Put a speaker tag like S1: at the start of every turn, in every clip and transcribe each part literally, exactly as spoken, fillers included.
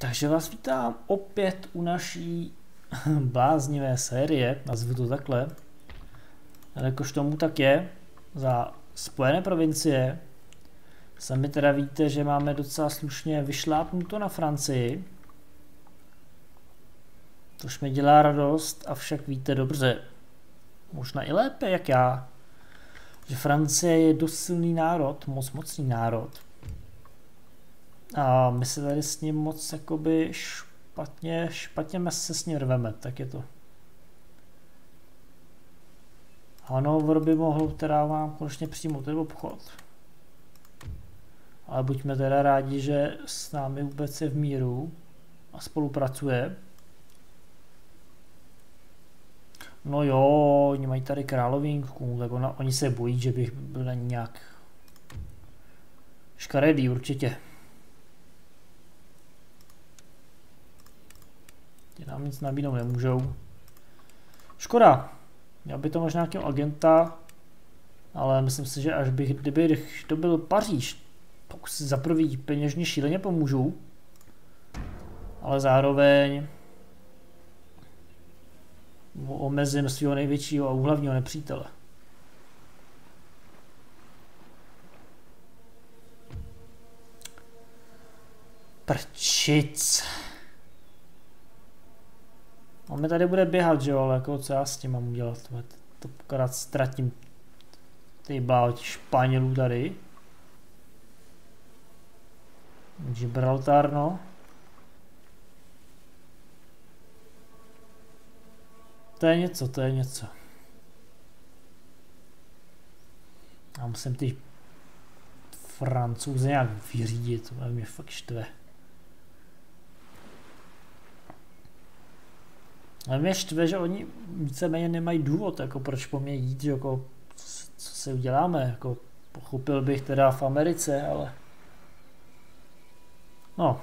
S1: Takže vás vítám opět u naší bláznivé série, nazvu to takhle. Jakož tomu tak je, za Spojené provincie. Sami teda víte, že máme docela slušně vyšlápnuto na Francii. Tož mi dělá radost, avšak víte dobře, možná i lépe jak já, že Francie je dost silný národ, moc mocný národ. A my se tady s ním moc jakoby špatně, špatně se s ním rveme, tak je to. Hanover by mohl teda vám konečně přijmout ten obchod. Ale buďme teda rádi, že s námi vůbec je v míru a spolupracuje. No jo, oni mají tady královínku, tak ona, oni se bojí, že bych byl na nějak škaredý určitě. Ty nám nic nabídnout nemůžou. Škoda. Já by to možná nějakého agenta, ale myslím si, že až bych, kdyby to byl Paříž, tak si za prvý peněžně šíleně pomůžu, ale zároveň omezím svého největšího a hlavního nepřítele. Prčic. On mi tady bude běhat, že jo, ale jako co já s tím mám udělat? To akorát ztratím ty bláho Španělů tady. Gibraltar, no. To je něco, to je něco. Já musím ty Francouze nějak vyřídit, to mě fakt štve. Ale mě štve, že oni víceméně nemají důvod, jako proč po mě jít, že jako, co se uděláme, jako pochopil bych teda v Americe, ale no.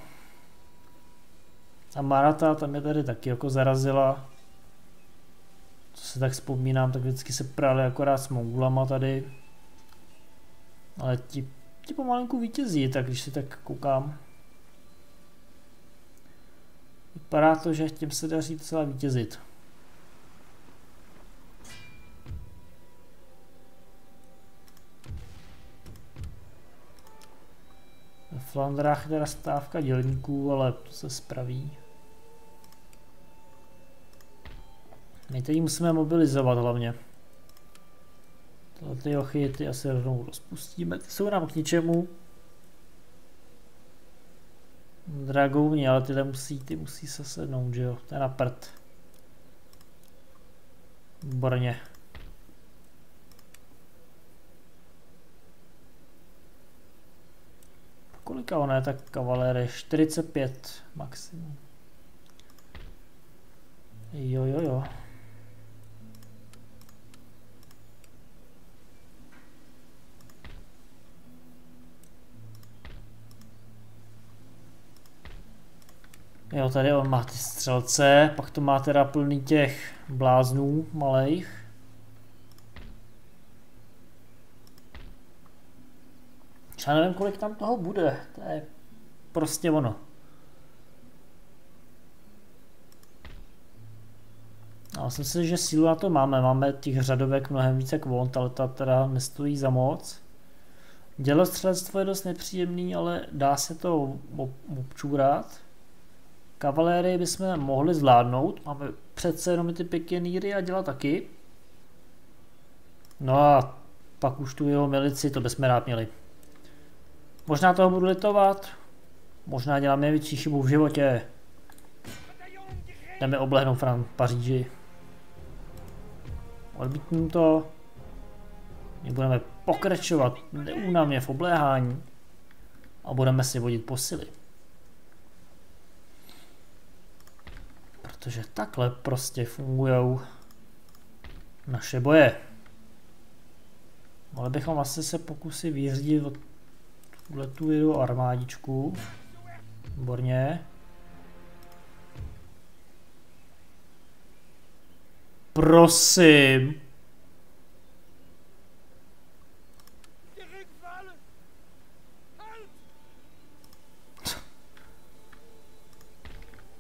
S1: A Marata tam je tady taky jako zarazila, co se tak vzpomínám, tak vždycky se prali akorát s Mongolama tady, ale ti, ti pomalinku vítězí, tak když si tak koukám. Vypadá to, že tím se daří docela vítězit. Ve Flandrách je teda stávka dělníků, ale to se spraví. My teď musíme mobilizovat hlavně. Tyhle ty ochy, ty asi rovnou rozpustíme, ty jsou nám k ničemu. Dragouni, ale tyhle musí, ty musí se sednout, že jo, to je na prd. Výborně. Kolika ona je tak kavaléry? čtyřicet pět maximum. Jo, jo, jo. Jo, tady on má ty střelce, pak to má teda plný těch bláznů malejch. Já nevím, kolik tam toho bude, to je prostě ono. A myslím si, že sílu na to máme, máme těch řadovek mnohem více jak vont, ale ta teda nestojí za moc. Dělostřelectvo je dost nepříjemný, ale dá se to občůrat. Kavalérii bychom mohli zvládnout, máme přece jenom ty pěkieníry a dělat taky. No a pak už tu jeho milici, to bychom rád měli. Možná toho budu litovat, možná dělám největší chybu v životě. Jdeme oblehnout Fran Paříži. Odmítnu to. My budeme pokračovat neúnavně v obléhání a budeme si vodit posily. Protože takhle prostě fungují naše boje. Mohli bychom asi se pokusit vyřídit od tuhletu jednu armádičku. Výborně. Prosím.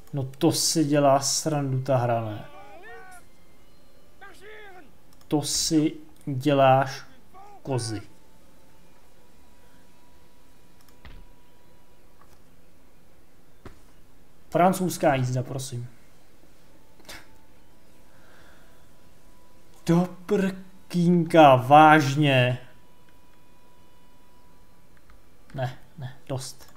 S1: No to si dělá srandu ta hra, ne? To si děláš kozy. Francouzská jízda, prosím. Do prkínka, vážně. Ne, ne, dost.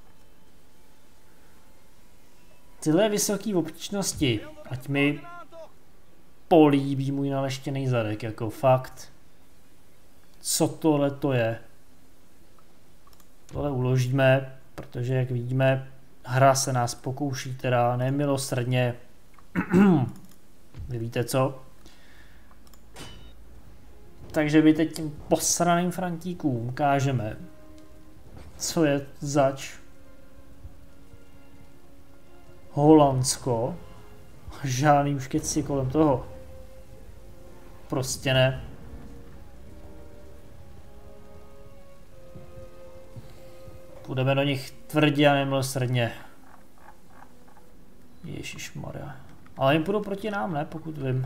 S1: Tyhle vysoké obtížnosti, ať mi políbí můj naleštěný zadek, jako fakt. Co tohle to je? Tohle uložíme, protože jak vidíme, hra se nás pokouší teda nemilosrdně. Vy víte co? Takže my teď tím posraným Frantíkům ukážeme, co je zač Holandsko. Žádný už keci kolem toho. Prostě ne. Půjdeme do nich tvrdě a nemilosrdně. Ježišmarja. Ale jim půjdou proti nám, ne? Pokud vím.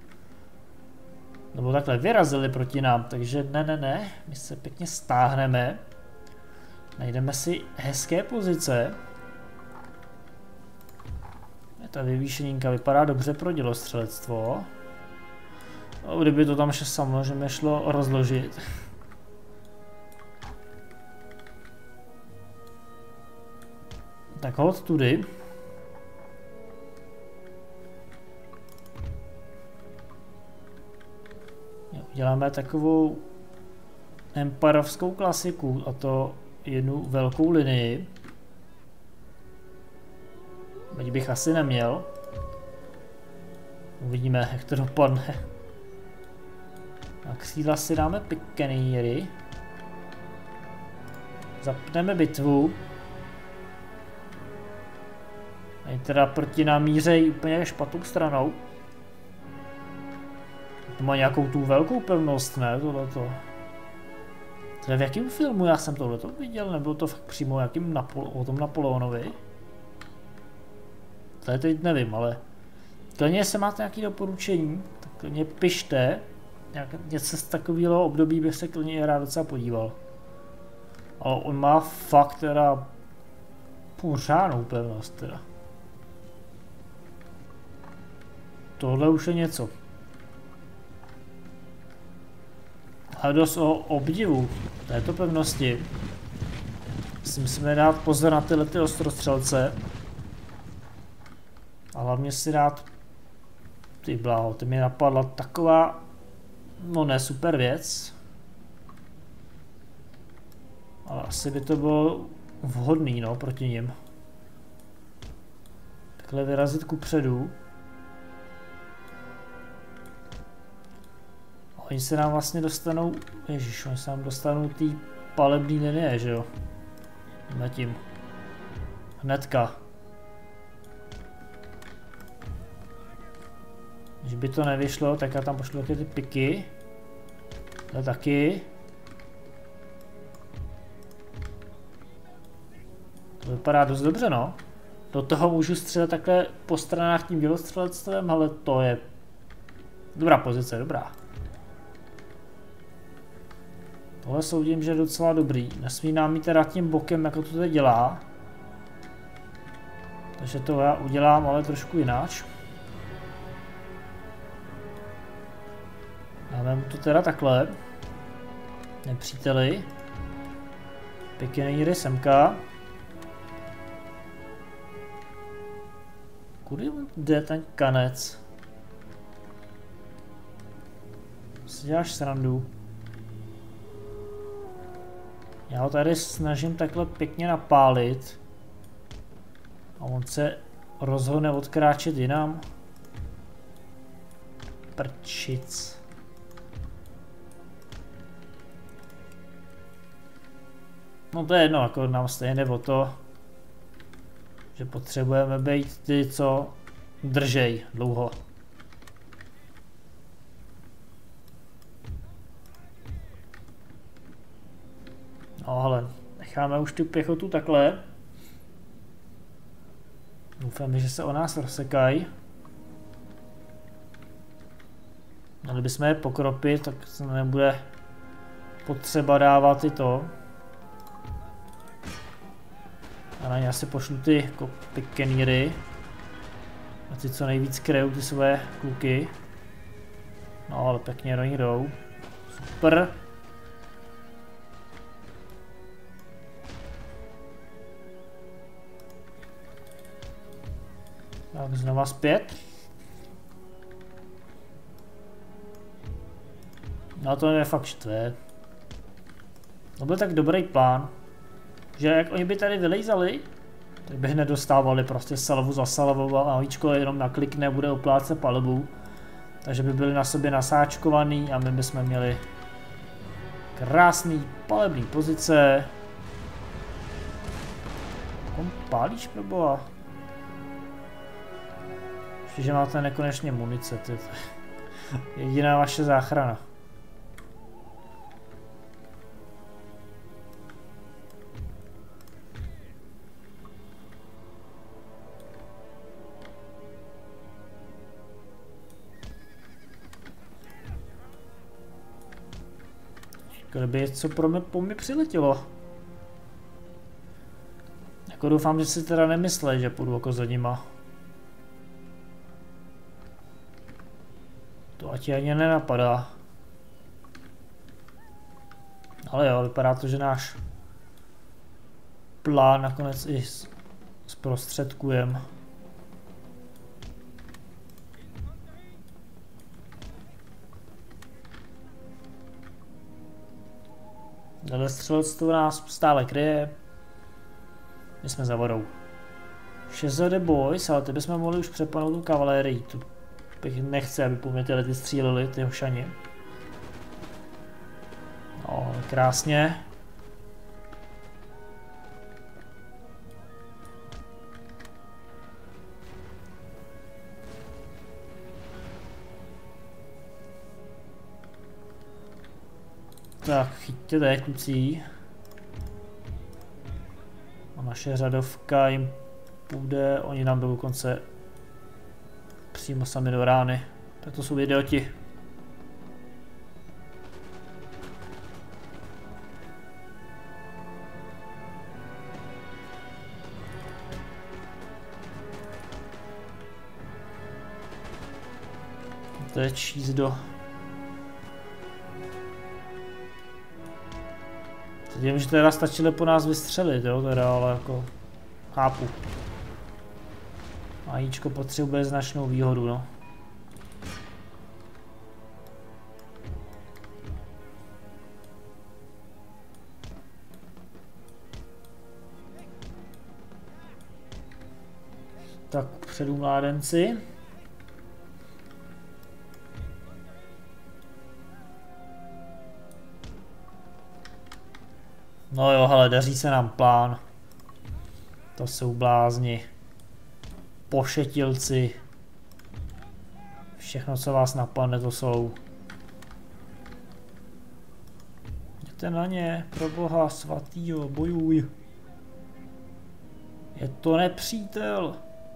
S1: Nebo takhle vyrazili proti nám, takže ne, ne, ne. My se pěkně stáhneme. Najdeme si hezké pozice. Ta vyvýšeninka vypadá dobře pro dělostřelectvo. A kdyby to tam ještě samozřejmě šlo rozložit. Tak hod tudy. Uděláme takovou empirovskou klasiku, a to jednu velkou linii. Teď bych asi neměl. Uvidíme, jak to dopadne. Na křídla si dáme pikeníry. Zapneme bitvu. A teda proti nám mířejí úplně špatnou stranou. To má nějakou tu velkou pevnost, ne? Tohleto. Teda v jakém filmu já jsem tohleto viděl? Nebylo to fakt přímo jakým Napole o tom Napoleonovi? To je teď nevím, ale klidně, jestli máte nějaké doporučení, tak klidně pište. Nějak, něco z takového období bych se klidně rád docela podíval. Ale on má fakt teda pořádnou pevnost teda. Tohle už je něco. A dost o obdivu této pevnosti. Si musíme dát pozor na tyhle ty ostrostřelce. A hlavně si dát, ty bláho, to mi napadla taková, no ne super věc. Ale asi by to bylo vhodný, no, proti nim. Takhle vyrazit kupředu. Oni se nám vlastně dostanou, ježiš, oni se nám dostanou tý palební linie, že jo? Na tím. Hnedka. Když by to nevyšlo, tak já tam pošlu taky ty piky. To taky. To vypadá dost dobře, no. Do toho můžu střílet takhle po stranách tím dělostřelectvem, ale to je dobrá pozice, dobrá. Tohle soudím, že je docela dobrý. Nesmí nám jít teda tím bokem, jako to teď dělá. Takže to já udělám, ale trošku jináč. Dáme mu to teda takhle. Nepříteli. Pikeníry semka. Kudy jde ten kanec? Si děláš srandu. Já ho tady snažím takhle pěkně napálit. A on se rozhodne odkráčet jinam. Prčic. No to je jedno, jako nám stejně jde o to, že potřebujeme být ty, co držej dlouho. No ale necháme už tu pěchotu takhle. Doufám, že se o nás rozsekají. Měli bychom je pokropit, tak se nebude potřeba dávat i to. A na ně asi pošlu ty jako pikeníry. A ty co nejvíc kryjou ty své kluky. No ale pěkně do ní jdou. Super. Tak znova zpět. No to je fakt štve. To byl tak dobrý plán, že jak oni by tady vylejzali, tak by hned dostávali prostě salvu za salvou a avíčko jenom naklikne a bude oplácet palbu. Takže by byli na sobě nasáčkovaný a my bychom měli krásný palebný pozice. Kom pálíš proboha? Ještě, že máte nekonečně munice, to je jediná vaše záchrana. Kdyby něco pro mě, po mě přiletělo. Jako doufám, že si teda nemyslej, že půjdu jako za nima. To ať ani nenapadá. Ale jo, vypadá to, že náš plán nakonec i zprostředkujeme. Tohle střelectvo nás stále kryje. My jsme za vodou. šest the boys, ale ty bychom mohli už přepanout tu kavalérii. Tu bych nechce, aby po mě tyhle ty stříleli, ty hošani. No, krásně. Tak, chyťte tady, kluci. A naše řadovka jim půjde, oni nám jdou dokonce přímo sami do rány. Tak to jsou idioti. Teď číst do... Vím, že teda stačilo po nás vystřelit, jo, teda, ale jako... Chápu. Ajíčko potřebuje značnou výhodu, no. Tak předu mládenci. No jo, hele, daří se nám plán. To jsou blázni. Pošetilci. Všechno, co vás napadne, to jsou. Jděte na ně, pro boha svatýho, bojuj. Je to nepřítel.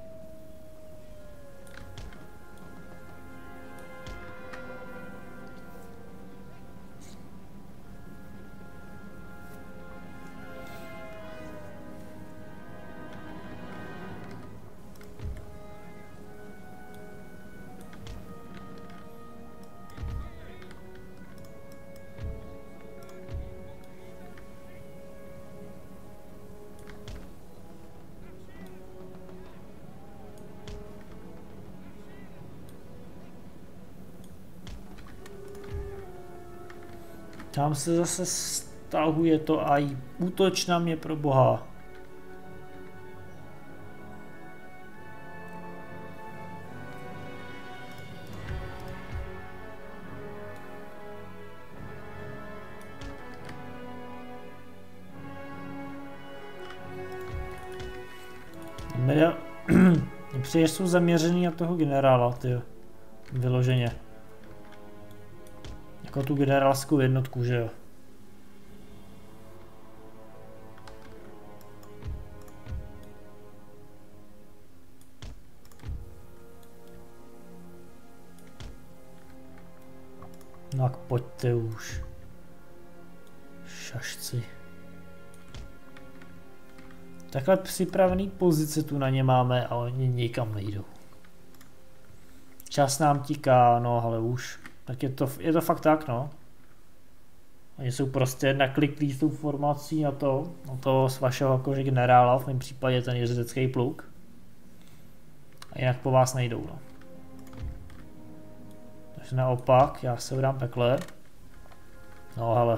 S1: Tam se zase stahuje to a i útoč na mě, pro boha. Mně přijde, že jsou zaměřený na toho generála, tyjo. Vyloženě. Jako tu generálskou jednotku, že jo. No tak pojďte už. Šašci. Takhle připravený pozice tu na ně máme a oni nikam nejdou. Čas nám tíká, no ale už. Tak je to, je to fakt tak, no. Oni jsou prostě nakliklí s tou formací na to, na to z vašeho jakože generála, v mém případě ten jezdecký pluk. A jinak po vás nejdou, no. Takže naopak, já se vydám takhle. No hele.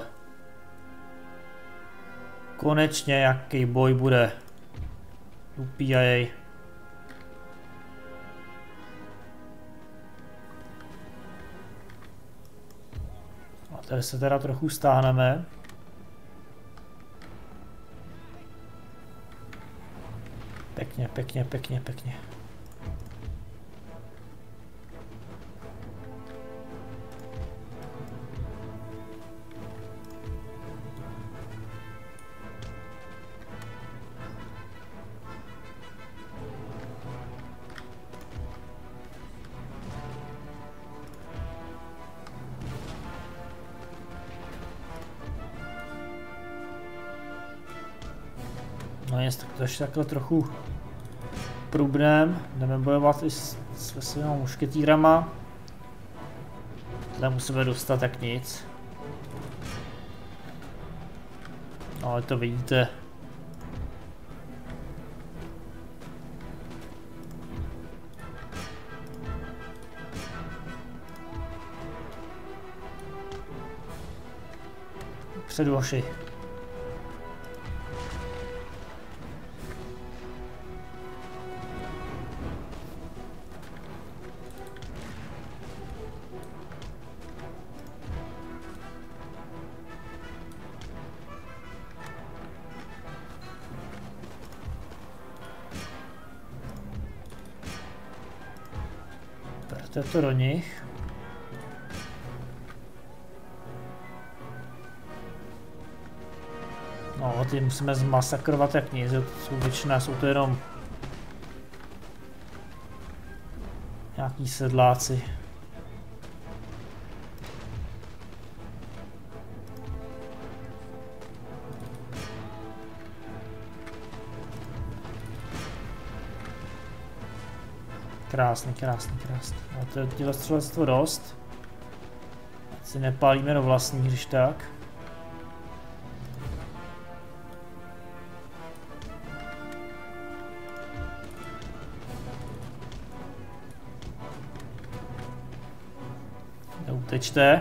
S1: Konečně jaký boj bude. Upíjaj. A tady se teda trochu stáhneme. Pěkně, pěkně, pěkně, pěkně. No jest, tak to ještě takhle trochu průbnem, jdeme bojovat i s, s svými mušketýrama. Tady musíme dostat jak nic. No ale to vidíte. Předu hoši. Berte to do nich. No, ty musíme zmasakrovat jak nic, jsou většina, jsou to jenom nějaký sedláci. Krásný, krásný, krásný. A to je dělostřelectvo dost. Ať si nepálíme do vlastních, když tak. Neutečte.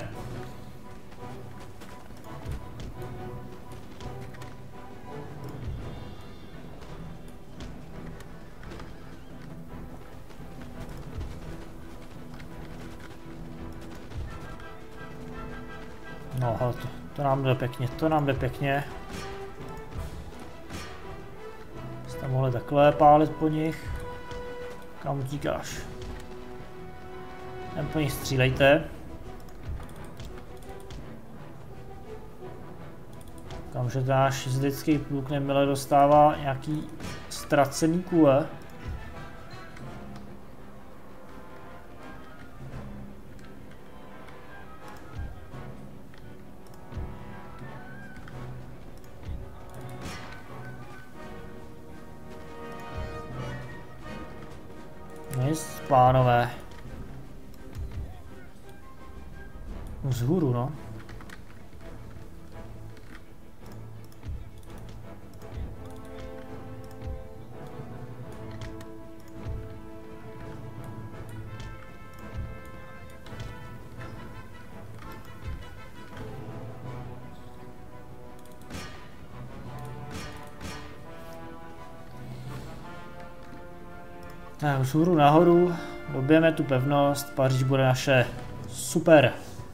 S1: No, hele, to, to nám jde pěkně, to nám jde pěkně. Jste mohli takhle pálit po nich. Kam utíkáš? Jen po nich střílejte. Kamže náš jezdecký pluk nemile dostává nějaký ztracený kule. Nic, pánové. Vzhůru, no. Tak, vzhůru nahoru, dobijeme tu pevnost, Paříž bude naše. Super.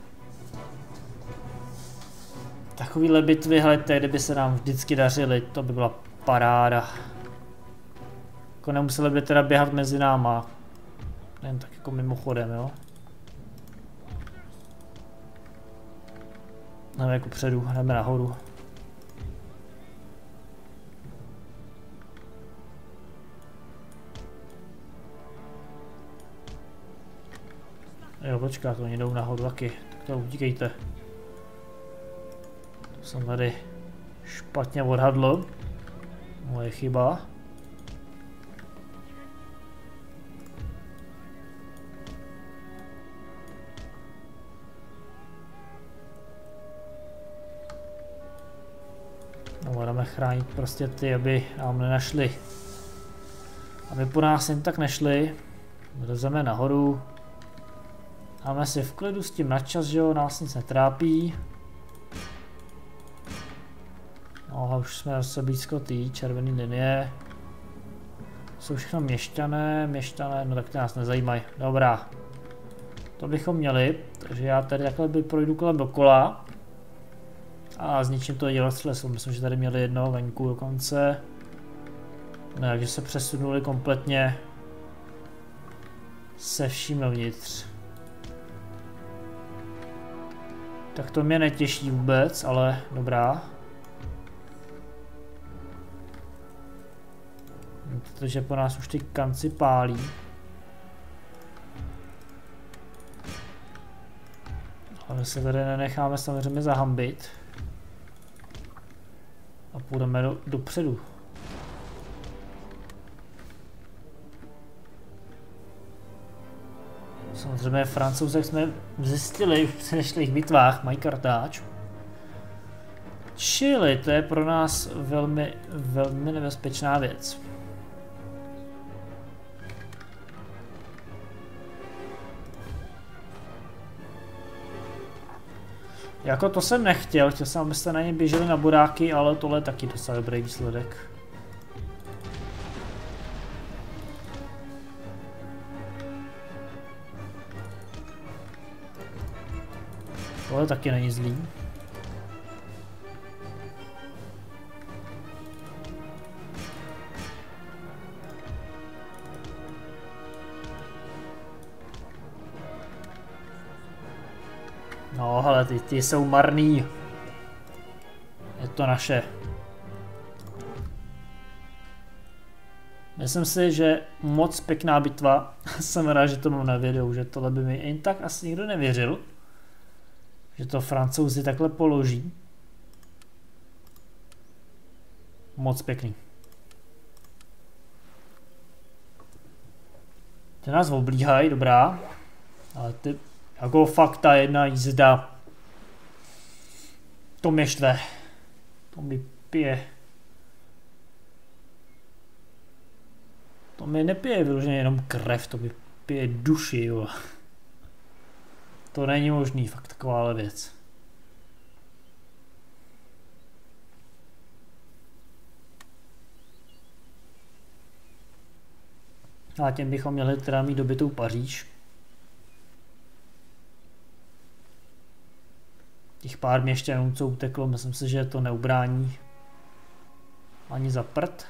S1: Takovýhle bitvy, hledajte, kdyby se nám vždycky dařily, to by byla paráda. Jako nemuseli by teda běhat mezi náma. Jen tak jako mimochodem, jo. Jdeme jako předu, jdeme nahoru. Jo, počkat, oni jdou nahoru taky. Tak Tak to utíkejte. To jsem tady špatně odhadl. Moje chyba. No, budeme chránit prostě ty, aby nám nenašli. Aby po nás jen tak nešli. Vlezeme nahoru. Máme si v klidu s tím načas, že jo, nás nic netrápí. No a už jsme zase blízko té červené linie. Jsou všechno měšťané, měšťané, no tak ty nás nezajímají. Dobrá. To bychom měli, takže já tady takhle by projdu kolem dokola. A zničím to dělostřelestvo, myslím, že tady měli jednoho venku dokonce. No, takže se přesunuli kompletně se vším dovnitř. Tak to mě netěší vůbec, ale dobrá. Protože po nás už ty kanci pálí. Ale my se tady nenecháme samozřejmě zahambit. A půjdeme do, dopředu. Samozřejmě Francouzi, jak jsme zjistili v předešlých bitvách, mají kartáč. Čili to je pro nás velmi, velmi nebezpečná věc. Jako to jsem nechtěl, chtěl jsem, abyste na ně běželi na bodáky, ale tohle je taky docela dobrý výsledek. Tohle taky není zlý. No, ale ty, ty jsou marný. Je to naše. Myslím si, že moc pěkná bitva. Jsem rád, že to mám na videu, že tohle by mi jen tak asi nikdo nevěřil. Že to Francouzi takhle položí. Moc pěkný. Ty nás oblíhají, dobrá. Ale ty, jako fakt ta jedna jízda. To mě štve. To mi pije. To mi nepije vyloženě jenom krev, to mi pije duši, jo. To není možný, fakt takováhle věc. A tím bychom měli teda mít dobitou Paříž. Těch pár měšťanů, co uteklo, myslím si, že to neubrání ani za prd.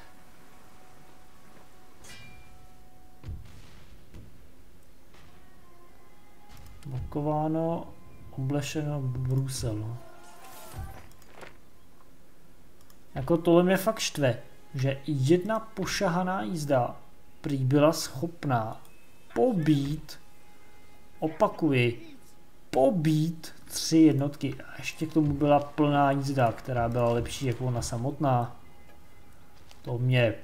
S1: Blokováno, oblešeno Brusel. Jako tohle mě fakt štve, že jedna pošahaná jízda prý byla schopná pobít, opakuji, pobít tři jednotky. A ještě k tomu byla plná jízda, která byla lepší jako ona samotná. To mě...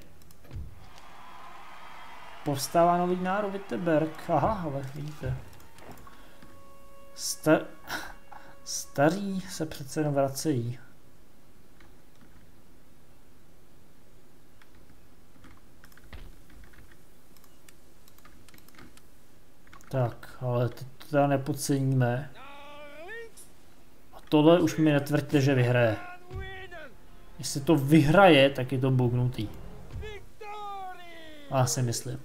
S1: Povstává nový národ Wittenberg. Aha, ale vidíte. Star... Starí se přece jenom vracejí. Tak, ale to teda nepodceníme. A tohle už mi netvrďte, že vyhraje. Jestli to vyhraje, tak je to bugnutý. Já si myslím.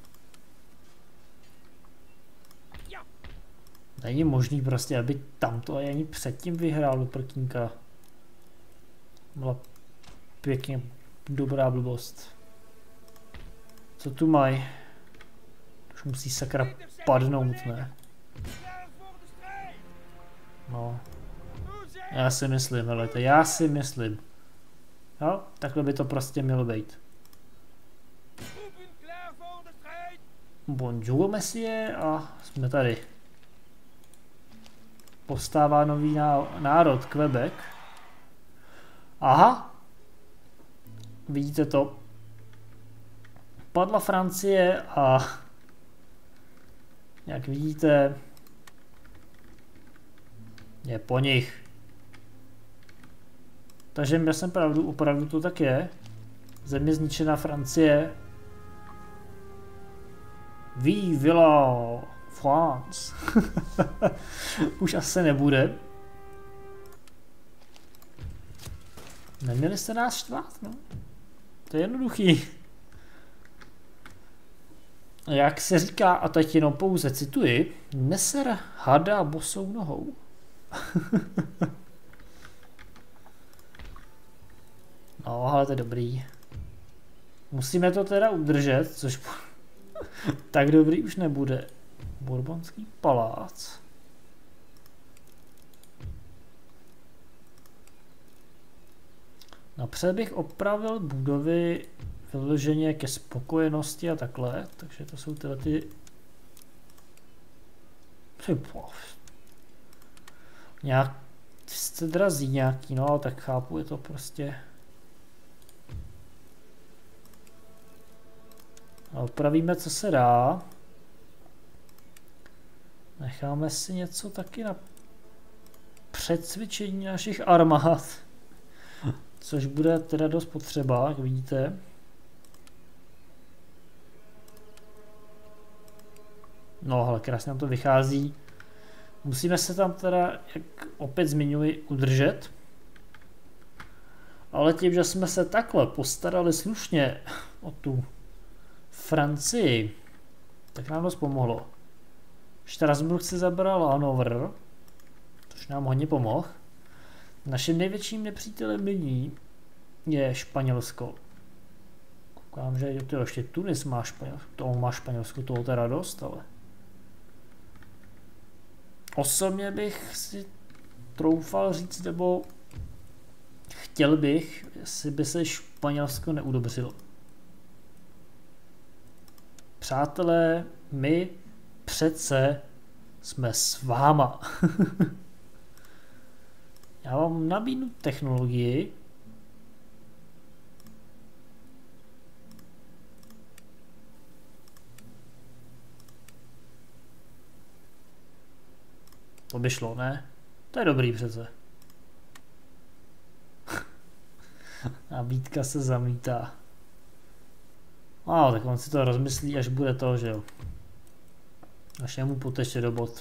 S1: Není možný prostě, aby tamto ani předtím vyhrál do prkínka. Byla pěkně dobrá blbost. Co tu mají? Už musí sakra padnout, ne? No. Já si myslím, helejte, já si myslím. Jo, takhle by to prostě mělo být. Bonjour, monsieur, a jsme tady. Postává nový národ, Quebec. Aha. Vidíte to? Padla Francie a jak vidíte, je po nich. Takže měl jsem pravdu, opravdu to tak je. Země zničená, Francie. Vive la France. Už asi nebude. Neměli jste nás štvát, no. To je jednoduchý. Jak se říká, a teď jenom pouze cituji, neser hada bosou nohou. No, ale to je dobrý. Musíme to teda udržet, což tak dobrý už nebude. Bourbonský palác. Napřed bych opravil budovy vyloženě ke spokojenosti a takhle, takže to jsou tyhle ty... Nějak jste drazí nějaký, no, tak chápu, je to prostě... A opravíme, co se dá. Necháme si něco taky na předcvičení našich armád. Což bude teda dost potřeba, jak vidíte. No, ale krásně nám to vychází. Musíme se tam teda, jak opět zmiňuji, udržet. Ale tím, že jsme se takhle postarali slušně o tu Francii, tak nám dost pomohlo. Štrasburg si zabral Hanover, což nám hodně pomohl. Naším největším nepřítelem nyní je Španělsko. Koukám, že to ještě Tunis má Španělsko, to má Španělsko, toho teda dost, ale... Osobně bych si troufal říct, nebo chtěl bych, jestli by se Španělsko neudobřilo. Přátelé, my přece jsme s váma. Já vám nabídnu technologii. To by šlo, ne? To je dobrý přece. Nabídka se zamítá. A, tak on si to rozmyslí, až bude to, že jo. Až jemu poteče do bod.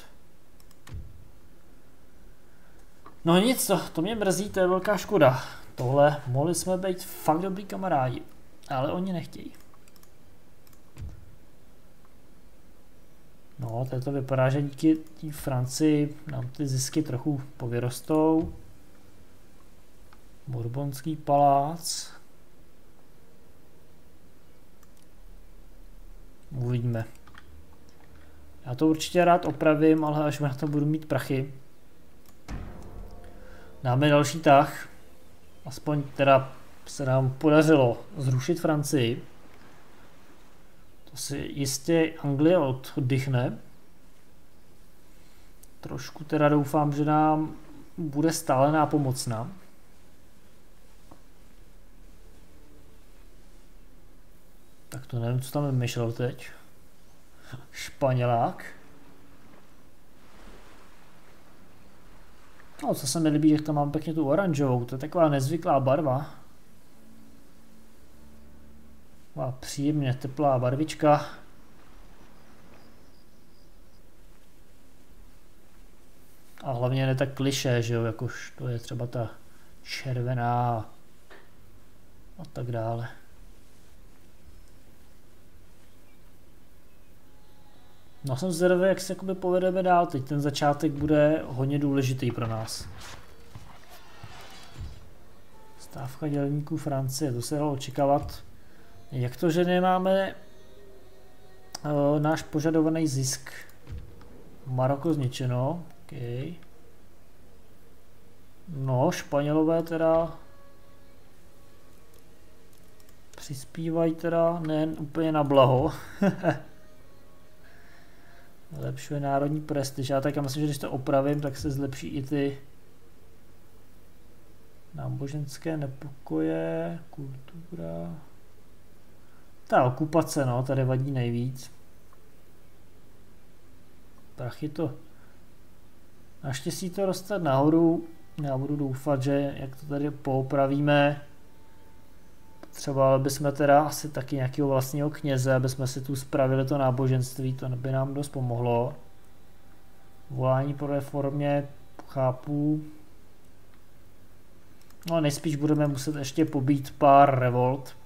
S1: No nic, to, to mě mrzí, to je velká škoda. Tohle mohli jsme být fakt dobrý kamarádi, ale oni nechtějí. No, to vypadá, že díky té Francii nám ty zisky trochu povyrostou. Bourbonský palác. Uvidíme. Já to určitě rád opravím, ale až na to budu mít prachy. Dáme další tah. Aspoň teda se nám podařilo zrušit Francii. To si jistě Anglie oddychne. Trošku teda doufám, že nám bude stále nápomocná. Tak to nevím, co tam vymýšlel teď. Španělák. No, co se mi líbí, že tam mám pěkně tu oranžovou, to je taková nezvyklá barva. Taková příjemně teplá barvička. A hlavně ne tak klišé, že jo, jakož to je třeba ta červená a tak dále. No, jsem zvědavý, jak se jakoby povedeme dál. Teď ten začátek bude hodně důležitý pro nás. Stávka dělníků Francie, to se dalo očekávat. Jak to, že nemáme uh, náš požadovaný zisk? Maroko zničeno, ok. No, Španělové teda přispívají teda nejen úplně na blaho. Zlepšuje národní prestiž. Já tak já myslím, že když to opravím, tak se zlepší i ty náboženské nepokoje, kultura. Ta okupace, no, tady vadí nejvíc. Prachy to. Naštěstí to roste nahoru. Já budu doufat, že jak to tady poopravíme, třeba bychom teda asi taky nějakého vlastního kněze, aby jsme si tu spravili to náboženství, to by nám dost pomohlo. Volání po reformě chápu. No nejspíš budeme muset ještě pobít pár revolt.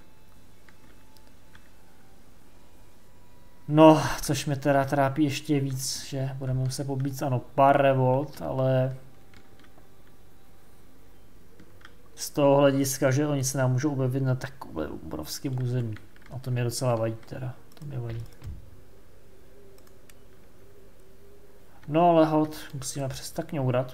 S1: No, což mě teda trápí ještě víc, že budeme muset pobít, ano, pár revolt, ale z toho hlediska, že oni se nám můžou objevit na takové obrovském území. A to mě docela vadí teda, to mě vadí. No ale hod, musíme přestat kňourat.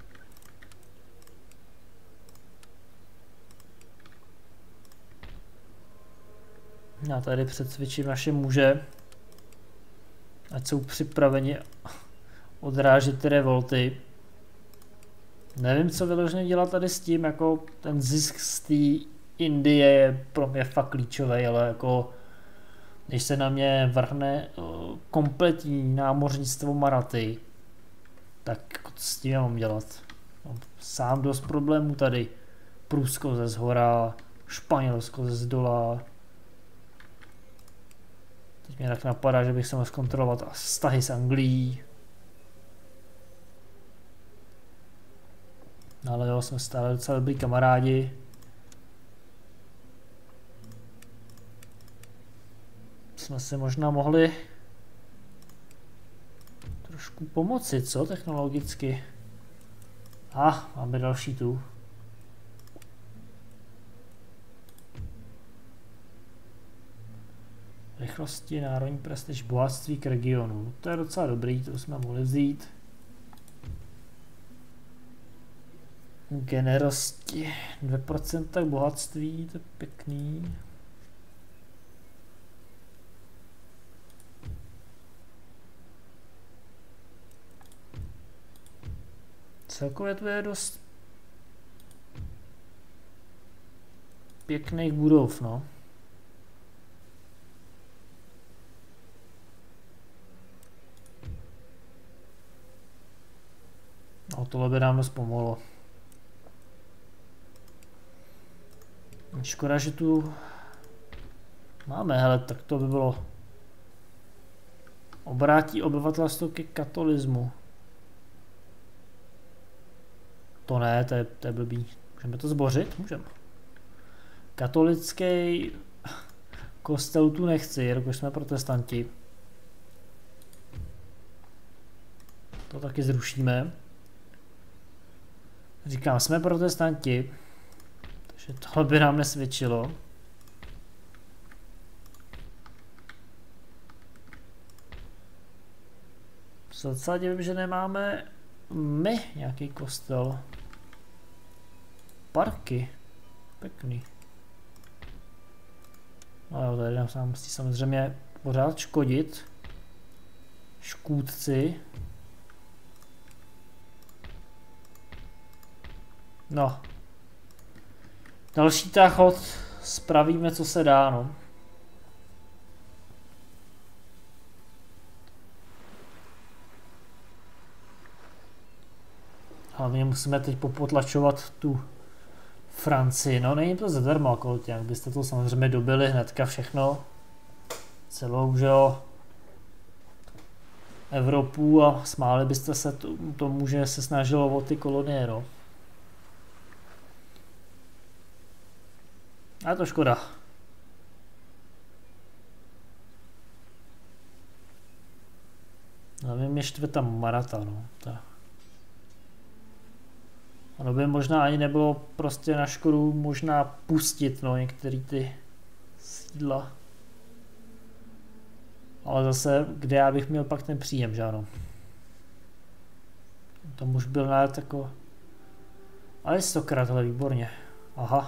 S1: Já tady předcvičím naše muže, ať jsou připraveni odrážet ty revolty. Nevím, co vyloženě dělat tady s tím, jako ten zisk z té Indie je pro mě fakt klíčový, ale jako když se na mě vrhne kompletní námořnictvo Maraty, tak co s tím já mám dělat? Mám sám dost problémů tady. Prusko ze zhora, Španělsko ze zdola. Teď mě tak napadá, že bych se mohl zkontrolovat vztahy s Anglií. Ale jo, jsme stále docela dobrý kamarádi. Jsme si možná mohli trošku pomoci, co, technologicky. A, ah, máme další tu. Rychlosti, národní prestiž, bohatství k regionu. To je docela dobrý, to jsme mohli vzít. Generosti, dvě procenta bohatství, to je pěkný. Celkově to je dost pěkných budov, no. No tohle by nám dost pomohlo. Škoda, že tu máme, hele, tak to by bylo. Obrátí obyvatelstvo ke katolismu. To ne, to je, to je blbý. Můžeme to zbořit? Můžeme. Katolický kostel tu nechci, jelikož jsme protestanti. To taky zrušíme. Říkám, jsme protestanti, takže tohle by nám nesvědčilo. V zásadě vím, že nemáme my nějaký kostel. Parky. Pěkný. No jo, tady nám se musí samozřejmě pořád škodit. Škůdci. No. Další táchod spravíme, co se dá, no. Hlavně musíme teď popotlačovat tu Francii. No není to zadarmo, jako jak byste to samozřejmě dobili hnedka všechno. Celou, že jo, Evropu a smáli byste se tomu, že se snažilo o ty kolonie, no. A je to škoda. Hlavně mě štve tam Marata, no. Ta. Ono by možná ani nebylo prostě na škodu možná pustit, no, některé ty sídla. Ale zase, kde já bych měl pak ten příjem, že ano. Tam už byl nálet jako aristokrat, ale výborně. Aha.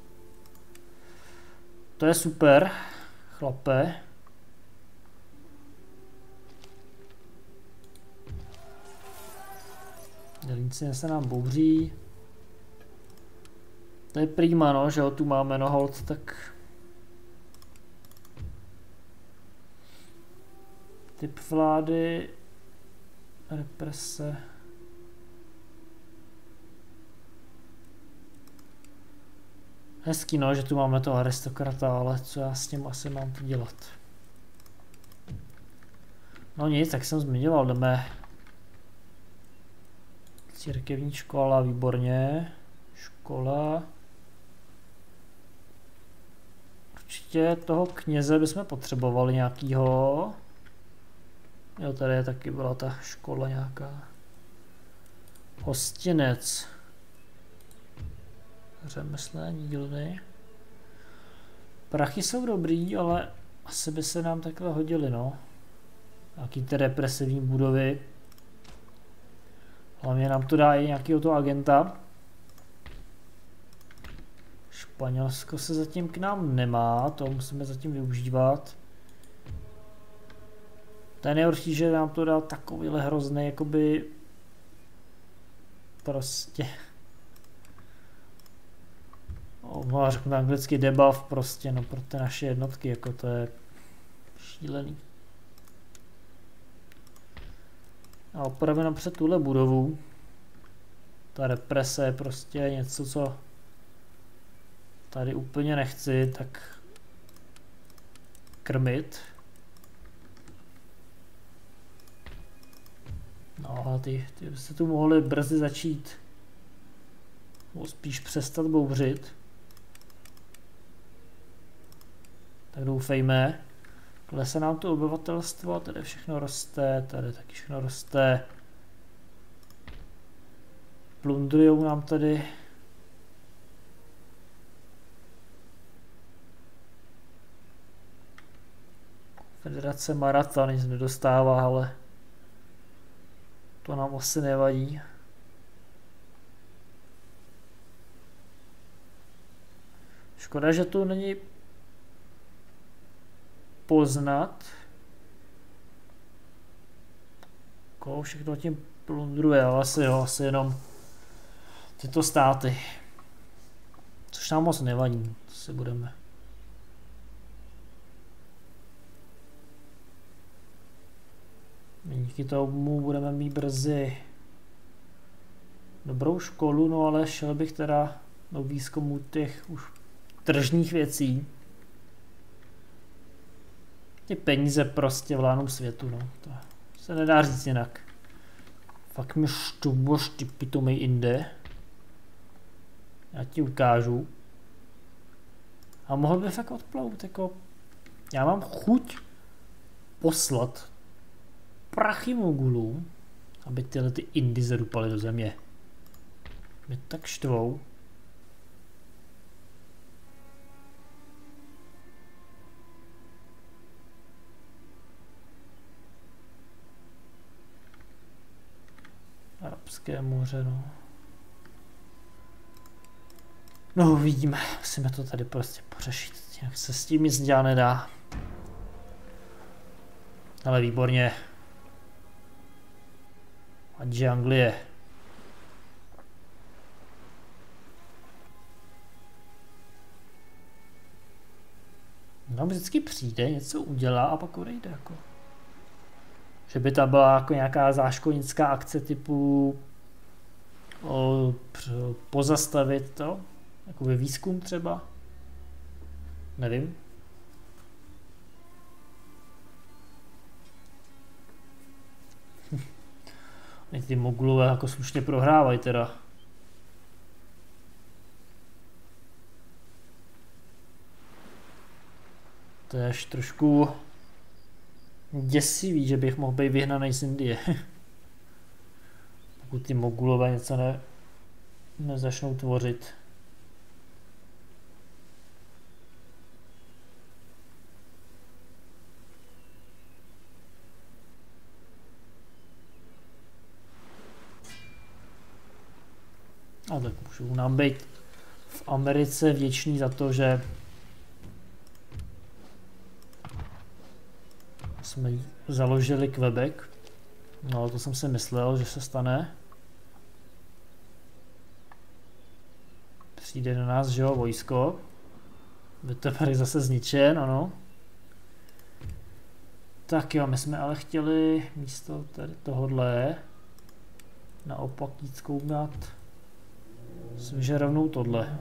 S1: To je super, chlape. Dělníci se nám bouří. To je prýma, no, že ho tu máme, no hold, tak... Typ vlády... Represe... Hezký, no, že tu máme toho aristokrata, ale co já s tím asi mám to dělat? No nic, tak jsem zmiňoval, jdeme... Církevní škola, výborně. Škola... Určitě toho kněze bychom potřebovali nějakýho. Jo, tady je taky byla ta škola nějaká. Hostinec. Řemeslné dílny. Prachy jsou dobrý, ale asi by se nám takhle hodily, no. Nějaký ty represivní budovy. Hlavně nám to dá i nějakého toho agenta. Španělsko se zatím k nám nemá, to musíme zatím využívat. To je nejhorší, že nám to dá takovýhle hrozný, jakoby... Prostě... No, řeknu anglicky debuff prostě, no pro ty naše jednotky, jako to je šílený. A opravdu napřed tuhle budovu. Ta represe je prostě něco, co tady úplně nechci, tak krmit. No a ty, ty byste tu mohli brzy začít, nebo spíš přestat bouřit. Tak doufejme. Klesá nám to obyvatelstvo, tady všechno roste, tady taky všechno roste. Plundrujou nám tady. Federace Maratha nic nedostává, ale to nám asi nevadí. Škoda, že tu není poznat, koho všechno tím plundruje, ale asi jo, asi jenom tyto státy. Což nám moc nevadí, to si budeme. Díky tomu budeme mít brzy dobrou školu, no ale šel bych teda do výzkumu těch už tržních věcí. Ty peníze prostě vládnou světu, no. To se nedá říct jinak. Fakt mi štuboš, ty pitomej inde. Já ti ukážu. A mohl by fakt odplout, jako... Já mám chuť poslat prachy mogulů, aby tyhle ty indy zadupaly do země. Mě tak štvou. Arabské moře, no. No uvidíme, musíme to tady prostě pořešit, jak se s tím nic dělat nedá. Ale výborně. Ať Anglie. No vždycky přijde, něco udělá a pak odejde, jako. Že by ta byla jako nějaká záškodnická akce typu o, pozastavit to, jakoby výzkum třeba, nevím. Ty mogulové jako slušně prohrávají teda. To je až trošku děsivý, že bych mohl být vyhnaný z Indie. Pokud ty mogulové něco ne, nezačnou tvořit. A tak můžou nám být v Americe vděční za to, že jsme založili Quebec. No to jsem si myslel, že se stane. Přijde na nás, že jo, vojsko. Wittenberg je zase zničen, ano. Tak jo, my jsme ale chtěli místo tady tohodle naopak jít zkoumat. Myslím, že rovnou tohle.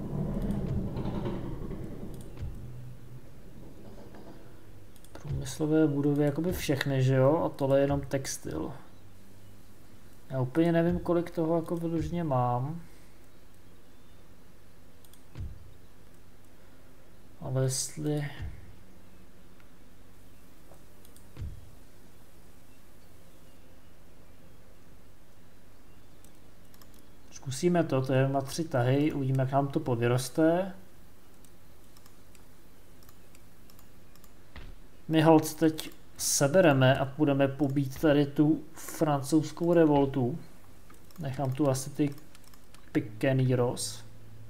S1: Průmyslové budovy, jakoby všechny, že jo? A tohle je jenom textil. Já úplně nevím, kolik toho jako vyloženě mám. Ale jestli... Zkusíme to, to je na tři tahy, uvidíme, jak nám to povyroste. My holt teď sebereme a půjdeme pobít tady tu francouzskou revoltu. Nechám tu asi ty Pikeneros.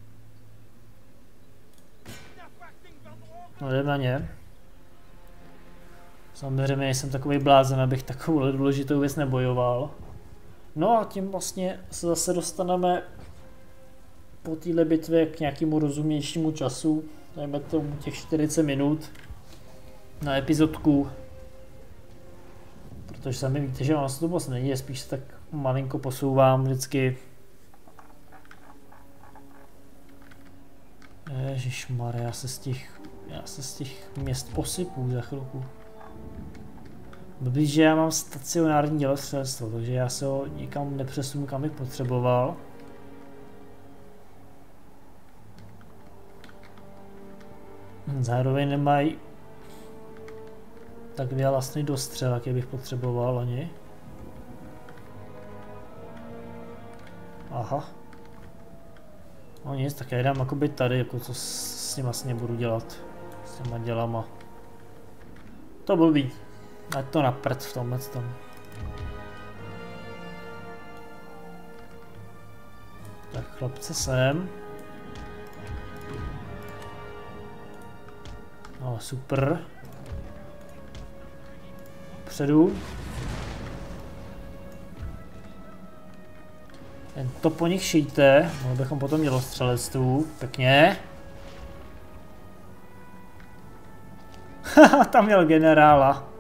S1: No jdeme na ně. Samozřejmě jsem takový blázen, abych takovou důležitou věc nebojoval. No a tím vlastně se zase dostaneme po téhle bitvě k nějakému rozumnějšímu času. Dajme tomu těch čtyřicet minut na epizodku. Protože sami víte, že ono se to moc není, spíš se tak malinko posouvám vždycky. Ježišmarja, já se z těch, já se z těch měst posypu za chvilku. Blbý, že já mám stacionární dělostřelectvo, takže já se ho nikam nepřesunu, kam bych potřeboval. Zároveň nemají tak vyhlasný dostřel, jaký bych potřeboval ani. Aha. No nic, tak já dám jakoby tady, jako co s ním vlastně budu dělat. S těma dělama. To blbý. Ať to na prd v tomhle tom. Tak chlapce sem. No super. Předu. Jen to po nich šijte, mohli bychom potom dělostřelectvu. Pěkně. Haha, tam měl generála.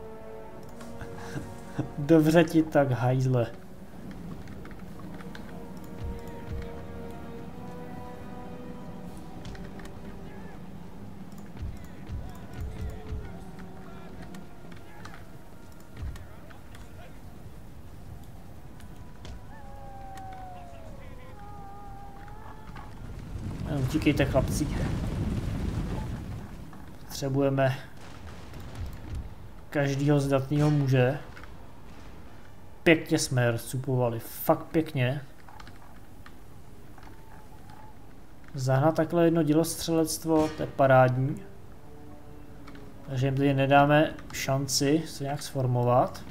S1: Dobře ti tak, hajzle. Utíkejte, chlapci. Potřebujeme každýho zdatného muže. Pěkně jsme je rozcupovali, fakt pěkně. Zahnat takhle jedno dělostřelectvo, to je parádní. Takže jim tady nedáme šanci se nějak sformovat.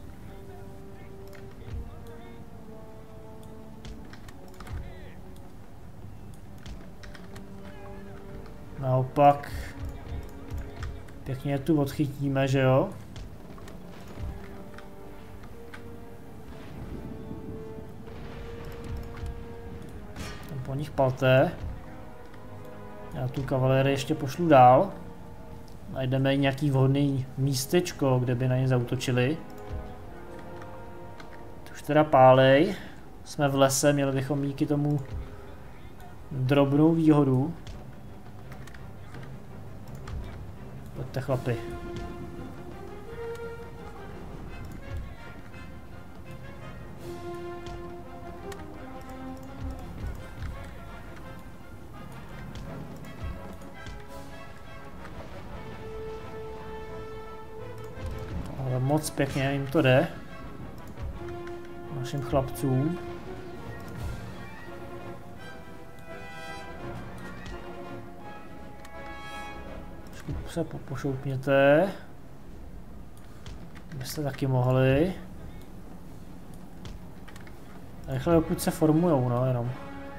S1: Naopak pěkně tu odchytíme, že jo? Tam po nich palte. Já tu kavalérii ještě pošlu dál. Najdeme nějaký vhodný místečko, kde by na ně zaútočili. To už teda pálej. Jsme v lese, měli bychom díky tomu drobnou výhodu. Pojďte, chlapi. Ale moc pěkně jim to jde. Našim chlapcům. Se pošoupněte. Byste taky mohli. Rychle dokud se formujou, no jenom.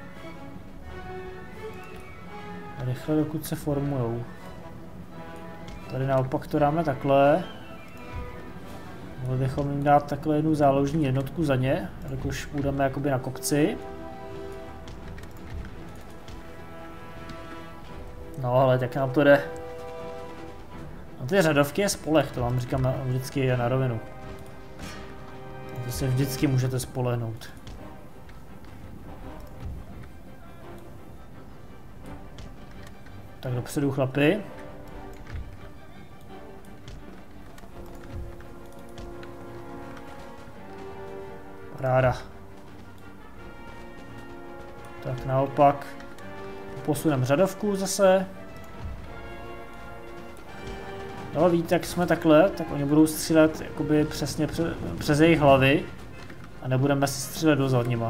S1: Rychle dokud se formujou. Tady naopak to dáme takhle. Mohli bychom jim dát takhle jednu záložní jednotku za ně, jakož půjdeme jakoby na kopci. No ale tak nám to jde. A ty řadovky je spoleh, to vám říkám na, vždycky na rovinu. To se vždycky můžete spolehnout. Tak dopředu chlapi. Ráda. Tak naopak posuneme řadovku zase. No víte, jak jsme takhle, tak oni budou střílet jakoby přesně pře přes jejich hlavy a nebudeme si střílet dozad nima.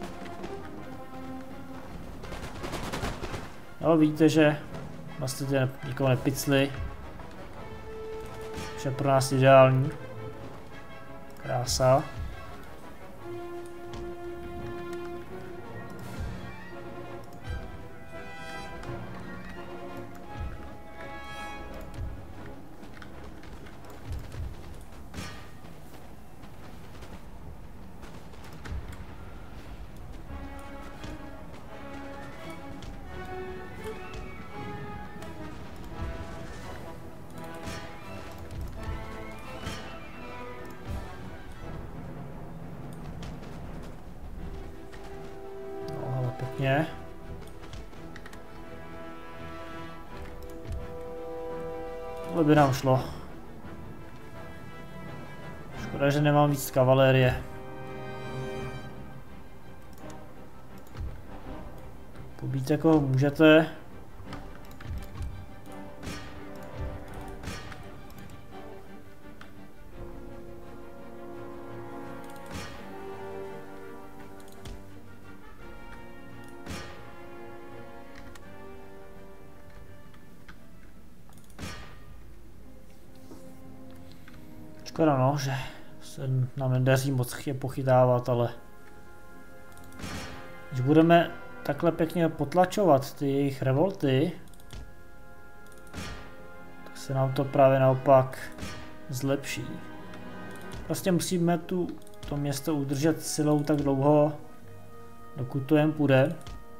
S1: No víte, že vlastně nikoho nepicli. Vše pro nás ideální. Krása. Pěkně. Tohle by nám šlo. Škoda, že nemám víc kavalérie. Pobít jako můžete. Škoda no, že se nám nedaří moc je pochytávat, ale když budeme takhle pěkně potlačovat ty jejich revolty, tak se nám to právě naopak zlepší. Prostě musíme tu, to město udržet silou tak dlouho, dokud to jen půjde.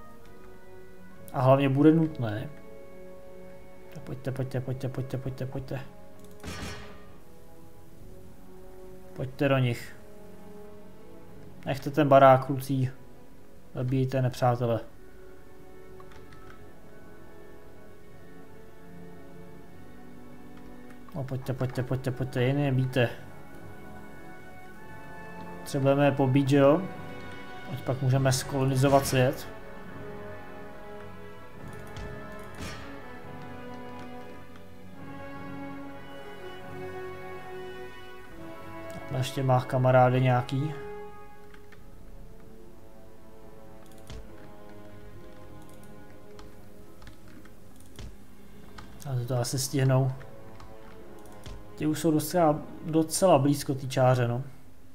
S1: A hlavně bude nutné. Tak pojďte, pojďte, pojďte, pojďte, pojďte, pojďte. Pojďte do nich. Nechte ten barák, kluci. Zabijte nepřátele. No pojďte, pojďte, pojďte, pojďte, jen je bíte. Potřebujeme je pobít, že jo? Ať pak můžeme skolonizovat svět. Ještě má kamarády nějaký. A to asi stihnou. Ti už jsou docela, docela blízko té čáře, no.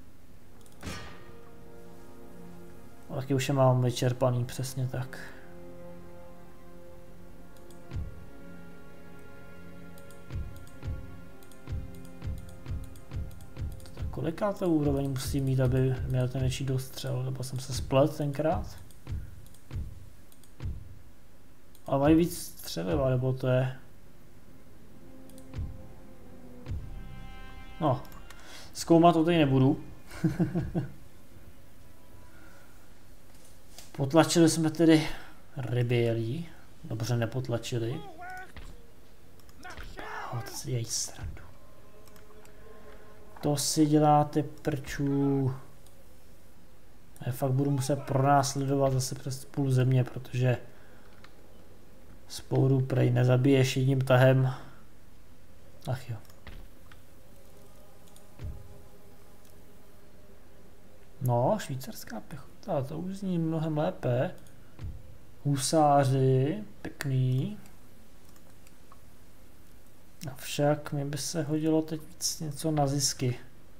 S1: A taky už je mám vyčerpaný, přesně tak. Koliká to úroveň musí mít, aby měl ten větší dostřel, nebo jsem se splet tenkrát? Ale mají víc střeliva, nebo to je... No, zkoumat to tady nebudu. Potlačili jsme tedy rebelí. Dobře, nepotlačili. Oh, to si dělají srandu. To si děláte prčů. Já fakt budu muset pronásledovat zase přes půl země, protože spouru prej nezabiješ jedním tahem. Ach jo. No, švýcarská pěchota, to už zní mnohem lépe. Husáři, pěkný. Avšak mi by se hodilo teď víc něco na zisky.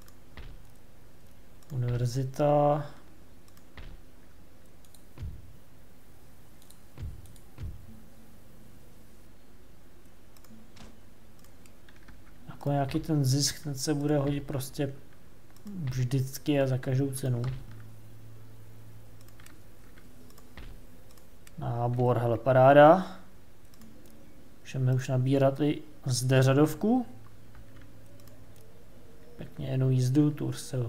S1: Univerzita. Jako nějaký ten zisk, ten se bude hodit prostě vždycky a za každou cenu. Nábor, hele, paráda. Můžeme už nabírat i zde řadovku. Pěkně jednu jízdu, Tursil.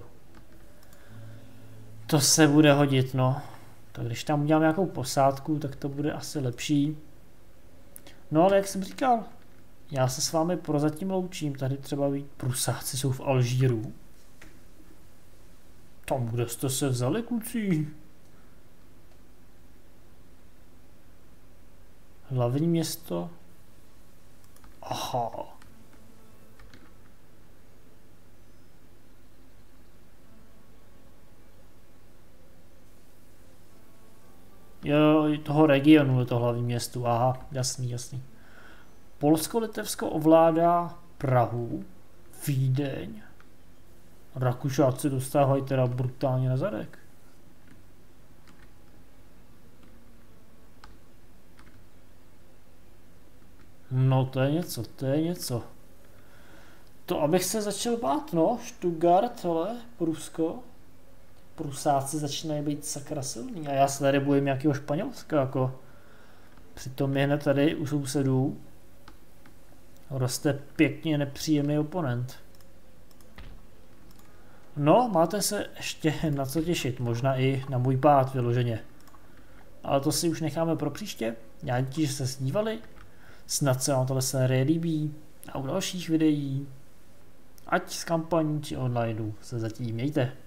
S1: To se bude hodit, no. Tak když tam udělám nějakou posádku, tak to bude asi lepší. No ale jak jsem říkal, já se s vámi prozatím loučím. Tady třeba být Prusáci jsou v Alžíru. Tam, kde jste se vzali, kluci? Hlavní město. Aha. Jo, toho regionu je to hlavní město. Aha, jasný, jasný. Polsko-Litevsko ovládá Prahu, Vídeň. Rakušáci dostávají teda brutálně na zadek. No to je něco, to je něco. To abych se začal bát, no, Stuttgart, ale Prusko. Prusáci začínají být sakra silný a já se tady bojím nějakého Španělska, jako. Přitom je hned tady u sousedů roste pěkně nepříjemný oponent. No, máte se ještě na co těšit, možná i na můj pád vyloženě. Ale to si už necháme pro příště. Já díky, že jste se dívali. Snad se vám tato série líbí. A u dalších videí, ať z kampaní či online, se zatím mějte.